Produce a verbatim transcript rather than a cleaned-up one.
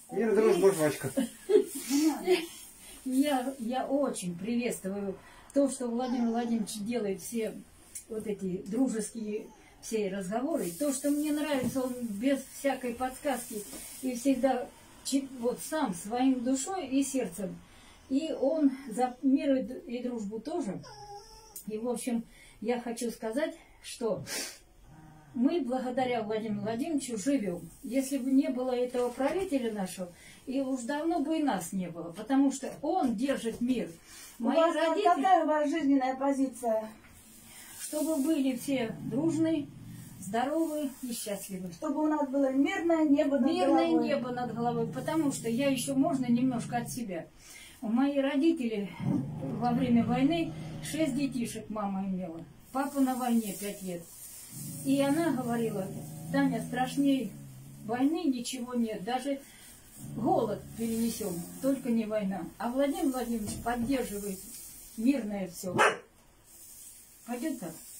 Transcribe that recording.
Мир, дружба, жвачка. Я, я очень приветствую то, что Владимир Владимирович делает все вот эти дружеские все разговоры. То, что мне нравится, он без всякой подсказки и всегда вот сам своим душой и сердцем. И он за мир и дружбу тоже. И, в общем, я хочу сказать, что мы благодаря Владимиру Владимировичу живем. Если бы не было этого правителя нашего, и уж давно бы и нас не было, потому что он держит мир. Мои у вас родители, какая у вас жизненная позиция? Чтобы были все дружные, здоровые и счастливы. Чтобы у нас было мирное небо над мирное головой. небо над головой, потому что я еще можно немножко от себя. Мои родители во время войны шесть детишек мама имела. Папа на войне пять лет. И она говорила: Таня, страшнее войны ничего нет, даже голод перенесем, только не война. А Владимир Владимирович поддерживает мирное все. Пойдет так?